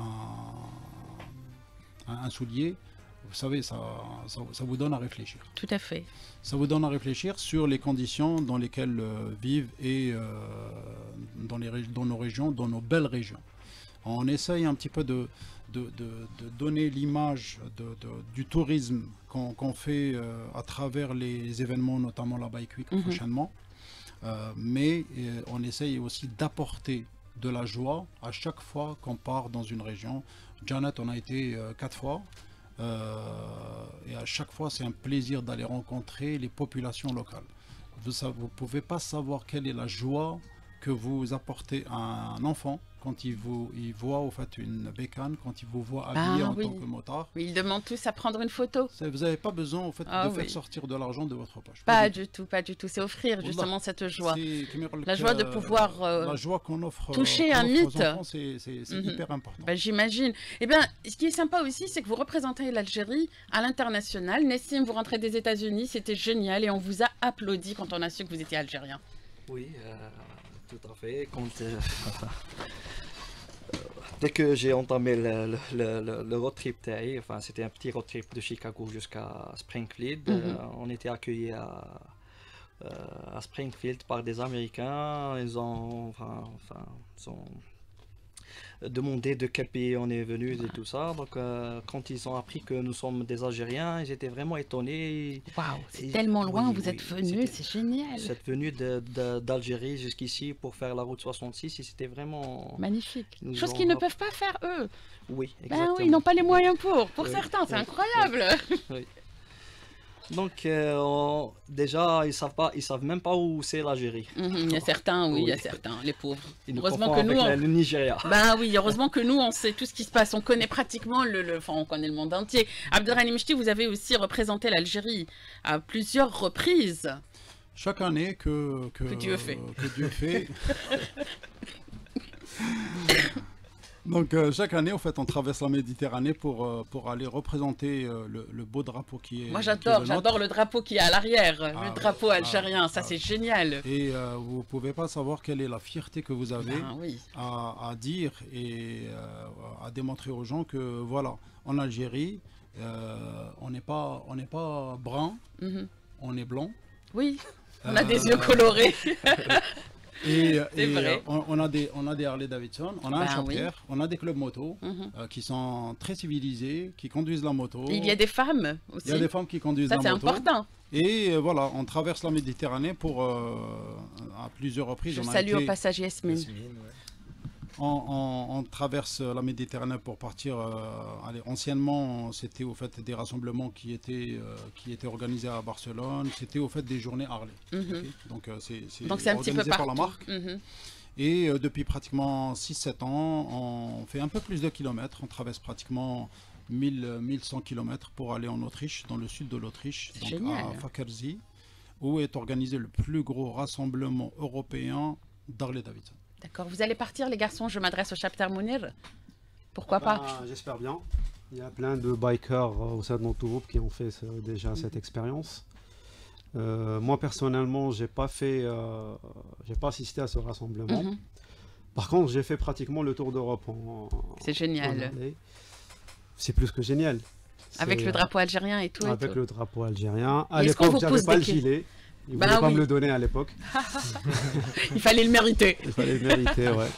un soulier. Vous savez, ça vous donne à réfléchir.
Tout à fait.
Ça vous donne à réfléchir sur les conditions dans lesquelles vivent et dans nos régions, dans nos belles régions. On essaye un petit peu de donner l'image du tourisme qu'on fait à travers les événements, notamment la Bike Week prochainement. Mais on essaye aussi d'apporter de la joie à chaque fois qu'on part dans une région. Janet, on a été 4 fois. Et à chaque fois, c'est un plaisir d'aller rencontrer les populations locales. Vous ne pouvez pas savoir quelle est la joie que vous apportez à un enfant quand il voit au fait une bécane, quand il vous voit habillé en tant que motard.
Oui, ils demandent tous à prendre une photo.
Vous n'avez pas besoin au fait, de faire sortir de l'argent de votre poche.
Pas du tout, pas du tout. C'est offrir justement cette joie. La joie de pouvoir
la joie qu'on offre,
toucher un mythe.
C'est hyper important.
J'imagine. Eh bien, ce qui est sympa aussi, c'est que vous représentez l'Algérie à l'international. Nessim, vous rentrez des États-Unis, c'était génial et on vous a applaudi quand on a su que vous étiez algérien.
Oui, tout à fait. Dès que j'ai entamé le road trip, enfin, c'était un petit road trip de Chicago jusqu'à Springfield, on était accueillis à Springfield par des Américains. Ils ont demandé de quel pays on est venu et tout ça. Donc quand ils ont appris que nous sommes des Algériens, ils étaient vraiment étonnés.
Waouh, c'est tellement loin, vous êtes venus, c'est génial.
Vous êtes venus d'Algérie jusqu'ici pour faire la route 66 et c'était vraiment
magnifique. Chose qu'ils ne peuvent pas faire eux.
Oui, exactement.
Oui, ils n'ont pas les moyens pour certains, c'est incroyable.
Oui. Donc déjà ils savent même pas où c'est l'Algérie.
Il y a certains, il y a certains, les pauvres.
Heureusement que nous, le Nigeria.
Oui, heureusement que nous on sait tout ce qui se passe, on connaît pratiquement on connaît le monde entier. Abdelrahim Mechti, vous avez aussi représenté l'Algérie à plusieurs reprises.
Chaque année que
Dieu fait.
Donc chaque année, en fait, on traverse la Méditerranée pour aller représenter le beau drapeau qui est.
Moi, j'adore le drapeau qui est à l'arrière, le drapeau algérien. Ça, c'est génial.
Et vous pouvez pas savoir quelle est la fierté que vous avez à dire et à démontrer aux gens que voilà, en Algérie, on n'est pas brun, on est blanc.
Oui, on a des yeux colorés.
Et on a des Harley Davidson, on a un chapter, on a des clubs moto qui sont très civilisés, qui conduisent la moto.
Et il y a des femmes aussi.
Il y a des femmes qui conduisent la moto.
Ça, c'est important.
Et voilà, on traverse la Méditerranée pour à plusieurs reprises.
Je salue au passage Yasmine.
On traverse la Méditerranée pour partir. Anciennement, c'était au fait des rassemblements qui étaient organisés à Barcelone. C'était au fait des journées Harley. Okay. Donc c'est
un petit peu
par la marque. Et depuis pratiquement 6-7 ans, on fait un peu plus de kilomètres. On traverse pratiquement 1100 km pour aller en Autriche, dans le sud de l'Autriche, donc
génial.
à Fakkersee, où est organisé le plus gros rassemblement européen d'Harley Davidson.
D'accord. Vous allez partir, les garçons, je m'adresse au chapter Mounir. Pourquoi pas?
J'espère bien. Il y a plein de bikers au sein de notre groupe qui ont fait déjà cette expérience. Moi personnellement, j'ai pas assisté à ce rassemblement. Par contre, j'ai fait pratiquement le tour d'Europe.
C'est génial.
C'est plus que génial.
Avec le drapeau algérien et tout.
Avec le drapeau algérien. À
Est-ce qu'on
l'époque,
vous
j'avais
pose
pas
des
le gilet. Ils
Bah
voulaient pas
oui.
me le donner à l'époque.
Il fallait le mériter.
Il fallait le mériter, ouais.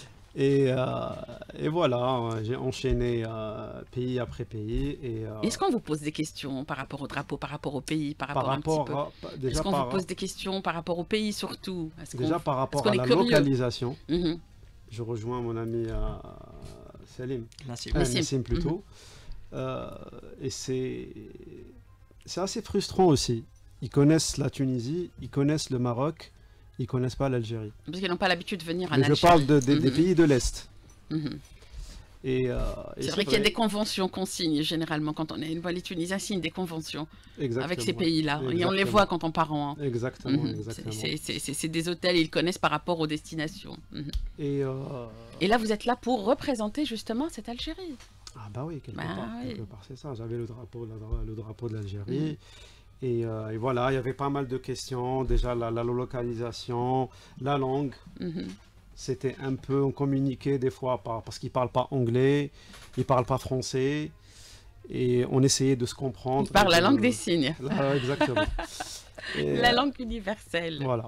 Et voilà, j'ai enchaîné pays après pays.
Est-ce qu'on vous pose des questions par rapport au drapeau, par rapport au pays, par rapport un petit peu
déjà
Est-ce qu'on vous pose des questions par rapport au pays surtout?
Déjà par rapport à la
curieux
localisation,
Mhm.
je rejoins mon ami Salim,
Nassim.
Nassim plutôt. Et c'est assez frustrant aussi. Ils connaissent la Tunisie, ils connaissent le Maroc, ils connaissent pas l'Algérie.
Parce qu'ils n'ont pas l'habitude de venir en
Mais
Algérie.
je parle des pays de l'Est.
Mhm.
Et
C'est vrai qu'il y a des conventions qu'on signe généralement quand on est. Les Tunisiens signent des conventions avec ces pays-là. Et on les voit quand on part en.
Exactement,
Mhm.
exactement.
C'est des hôtels, ils connaissent par rapport aux destinations. Mhm.
Et
là, vous êtes là pour représenter justement cette Algérie.
ah bah oui, quelque
Bah
part,
oui.
quelque part c'est ça. J'avais le drapeau de l'Algérie. Et voilà, il y avait pas mal de questions. Déjà la localisation, la langue.
Mhm.
C'était un peu, on communiquait des fois parce qu'ils ne parlent pas anglais, ils ne parlent pas français, et on essayait de se comprendre.
Ils parlent la langue des signes.
Exactement.
La langue universelle.
Voilà.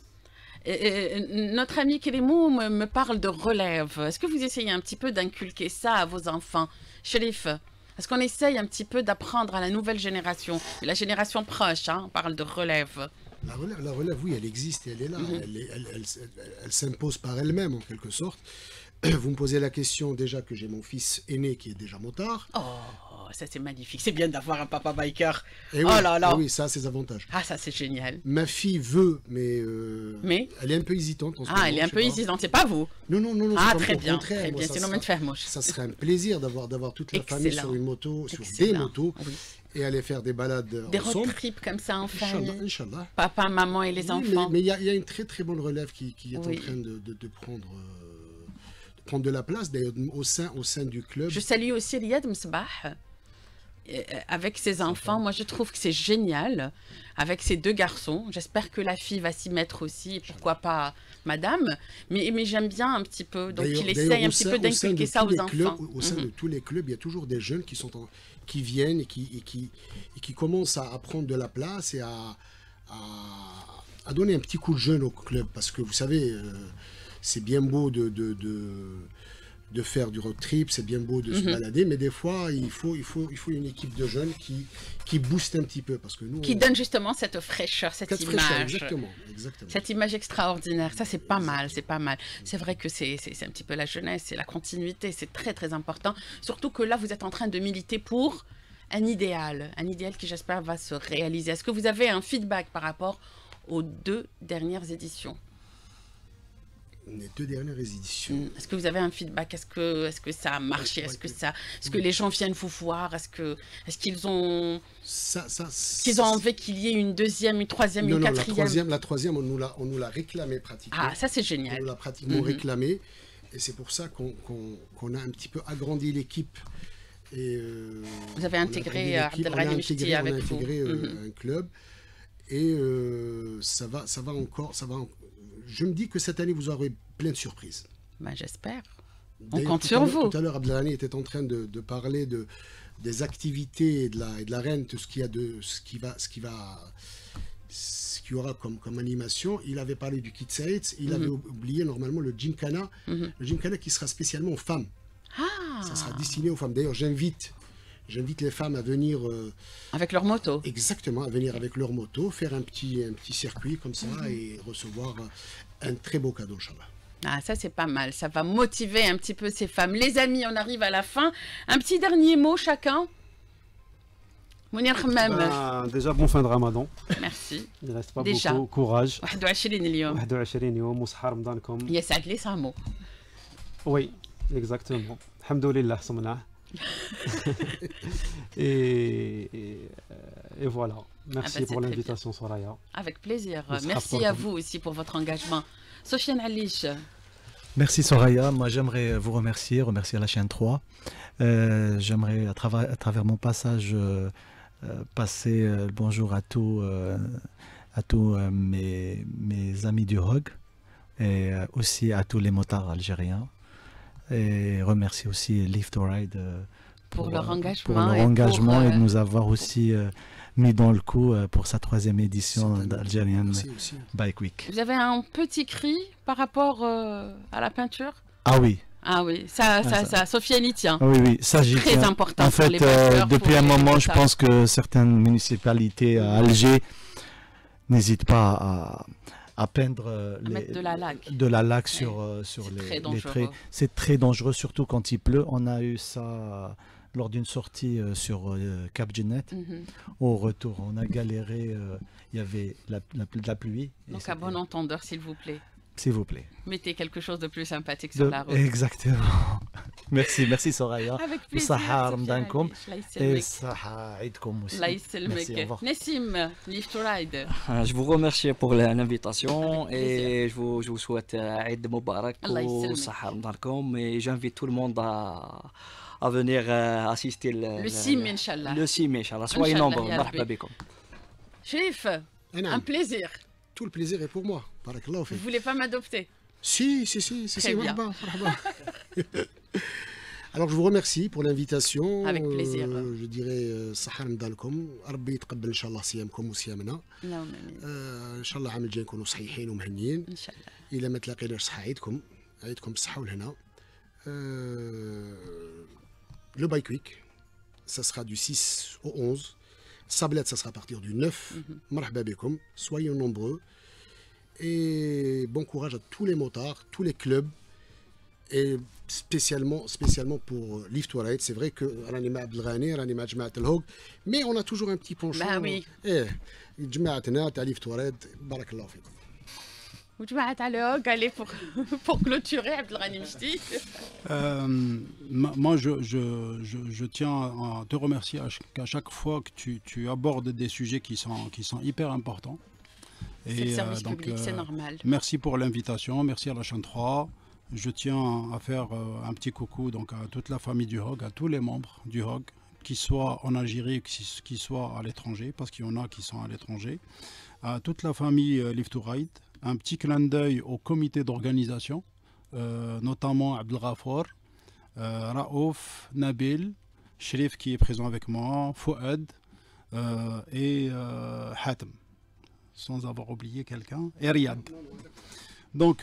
Notre ami Kélémou me parle de relève. Est-ce que vous essayez un petit peu d'inculquer ça à vos enfants? Chérif, est-ce qu'on essaye un petit peu d'apprendre à la nouvelle génération, la génération proche, hein, on parle de relève?
La relève, oui, elle existe et elle est là. Elle s'impose par elle-même, en quelque sorte. Vous me posez la question déjà que j'ai mon fils aîné qui est déjà motard.
Oh, ça c'est magnifique. C'est bien d'avoir un papa biker.
Et
oh
oui,
là là.
et oui, ça a ses avantages.
Ah, ça c'est génial.
Ma fille veut, mais elle est un peu hésitante. En ce moment,
Elle est un
je
peu
sais pas.
hésitante, c'est pas vous?
Non.
Ah,
c'est
très
au
bien.
contraire,
Très
moi,
bien.
ça
C'est le
sera-
moment de faire moche.
Ça serait un plaisir d'avoir toute la famille
Excellent.
sur une moto, sur des
Excellent.
motos,
Oui.
et aller faire des balades
Des
ensemble.
road trips comme ça en famille.
Inch'Allah.
Papa, maman et les
Oui,
enfants.
mais il y a une très très bonne relève qui est
Oui.
en train de prendre de la place, d'ailleurs, au sein du club.
Je salue aussi Riyad Msbah avec ses enfants. Moi, je trouve que c'est génial avec ces deux garçons. J'espère que la fille va s'y mettre aussi. Pourquoi pas madame? Mais j'aime bien un petit peu. Donc, il essaye un petit peu d'inculquer ça aux enfants.
Au sein de tous les clubs, il y a toujours des jeunes qui viennent et qui commencent à prendre de la place et à donner un petit coup de jeune au club. Parce que vous savez, c'est bien beau de faire du road trip, c'est bien beau de se balader, mais des fois, il faut une équipe de jeunes qui booste un petit peu. Parce que nous,
Qui donne justement cette fraîcheur, cette image.
Exactement.
Cette image extraordinaire, ça c'est pas mal, c'est pas mal. C'est vrai que c'est un petit peu la jeunesse, c'est la continuité, c'est très très important. Surtout que là, vous êtes en train de militer pour un idéal qui j'espère va se réaliser. Est-ce que vous avez un feedback par rapport aux 2 dernières éditions?
Les 2 dernières éditions.
Est-ce que vous avez un feedback? Est-ce que ça a marché? Est-ce que les gens viennent vous voir? Est-ce qu'ils ont envie qu'il y ait une deuxième, une troisième, une quatrième?
La troisième, on nous l'a réclamé pratiquement.
Ah, ça c'est génial.
On nous l'a pratiquement réclamé. Et c'est pour ça qu'on a un petit peu agrandi l'équipe.
Vous avez intégré Abdelrahim Ch'ti avec vous.
On a intégré un club. Et ça va encore. Je me dis que cette année, vous aurez plein de surprises.
Ben, j'espère. On compte sur vous.
Tout à l'heure, Abdelrahim était en train de parler des activités et de la reine, ce qu'il y aura comme animation. Il avait parlé du Kids Aids, il avait oublié normalement le Gymkhana, le Gymkhana qui sera spécialement aux femmes.
Ah.
Ça sera destiné aux femmes. D'ailleurs, j'invite les femmes à venir...
avec leur moto.
Exactement, à venir avec leur moto, faire un petit circuit comme ça et recevoir un très beau cadeau, Inch'Allah.
Ah, ça c'est pas mal, ça va motiver un petit peu ces femmes. Les amis, on arrive à la fin. Un petit dernier mot chacun. Mounir Khammam.
Déjà, bon fin de Ramadan.
Merci.
Il ne reste pas
déjà.
beaucoup. Courage.
21 اليوم.
21 يوم وصحة رمضانكم.
يسعد لي سامو.
Oui, exactement. Alhamdoulilah, Samna. Et voilà. Merci pour l'invitation, Soraya.
Avec plaisir. Merci à vous aussi pour votre engagement. Sofiane Alish.
Merci Soraya. Moi, j'aimerais vous remercier la chaîne 3. J'aimerais, à travers mon passage, passer le bonjour à tous mes amis du HOG et aussi à tous les motards algériens. Et remercier aussi Live to Ride
pour leur engagement,
et de nous avoir aussi mis dans le coup pour sa 3e édition d'Algerian Bike Week.
Vous avez un petit cri par rapport à la peinture?
Ah oui.
Ah oui, ça Sofiane y tient.
Oui, ça j'y tiens.
Très important.
En fait,
pour les peinteurs,
depuis un moment, je pense que certaines municipalités à Alger n'hésitent pas à peindre
mettre
de la laque sur les traits. C'est très dangereux, surtout quand il pleut. On a eu ça lors d'une sortie sur Cap Djennet. Au retour, on a galéré. Il y avait la pluie.
Donc à bon entendeur, s'il vous plaît.
S'il vous plaît.
Mettez quelque chose de plus sympathique sur la route.
Exactement. Merci Soraya.
Avec plaisir.
Saha Ramadankoum et Saha Aïdkoum aussi.
Merci, au revoir. Nessim, Live to Ride.
Je vous remercie pour l'invitation et je vous souhaite Aïd Moubarak ou Saha Ramadankoum et j'invite tout le monde à venir assister
le 6 mai, Inch'Allah.
Le 6 mai, Inch'Allah. Soyez nombreux. Marhaba bikoum.
Chérif, un plaisir.
Tout le plaisir est pour moi. Barakallahu fik.
Vous voulez pas m'adopter?
Si.
Très bien.
Alors je vous remercie pour l'invitation.
Avec plaisir.
Je dirais صحة رمضانكم ربي يتقبل ان شاء الله صيامكم وصيامنا.
اللهم امين.
ان شاء الله العام الجاي نكونوا صحيحين ومهنيين.
ان شاء الله.
الا ما تلاقيناش صحة عيدكم بالصحة والهنا. Le Bike Week, ça sera du 6 au 11. Sablette, ça sera à partir du 9. Marhaba bikoum. Soyez nombreux. Et bon courage à tous les motards, tous les clubs. Et spécialement pour Live to Ride. C'est vrai que Ranima Abdelghani, Ranima Jmaat al-Hog, mais on a toujours un petit penchant.
Bah oui.
Jmaatna, Live to Ride, barakallahu fikum.
Ou Jmaat al-Hog, allez pour clôturer Abdelghani Mchti.
Moi, je tiens à te remercier à chaque fois que tu abordes des sujets qui sont hyper importants.
C'est le service public, c'est normal.
Merci pour l'invitation, merci à la chaîne 3. Je tiens à faire un petit coucou donc, à toute la famille du HOG, à tous les membres du HOG, qu'ils soient en Algérie, qu'ils soient à l'étranger, parce qu'il y en a qui sont à l'étranger. À toute la famille Live to Ride, un petit clin d'œil au comité d'organisation, notamment Abdelghafour, Raouf, Nabil, Sherif qui est présent avec moi, Fouad et Hatem, sans avoir oublié quelqu'un, et Riyad. Donc,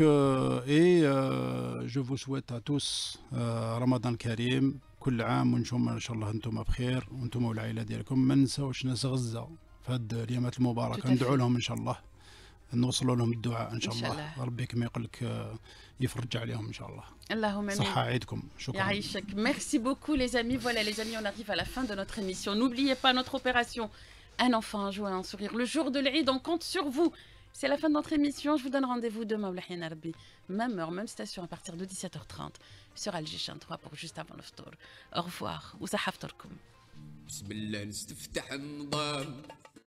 je vous souhaite à tous Ramadan Karim, كل عام وانتم ان شاء الله انتم بخير وانتم والعائله ديالكم. ما ننساوش ناس غزه في هاد الايامات المباركه، ندعو لهم ان شاء الله، نوصلوا لهم الدعاء ان شاء الله. ربي كما يقول لك يفرج عليهم ان شاء الله.
اللهم امين.
صحه عيدكم. شكرا.
يعيشك. Merci beaucoup les amis. Voilà les amis, on arrive à la fin de notre émission. N'oubliez pas notre opération Un enfant, un jouet, un sourire. Le jour de l'Eid, on compte sur vous. C'est la fin de notre émission. Je vous donne rendez-vous demain, même heure, même station, à partir de 17h30 sur Alger Chaîne 3 pour juste avant le ftour. Au revoir. Ou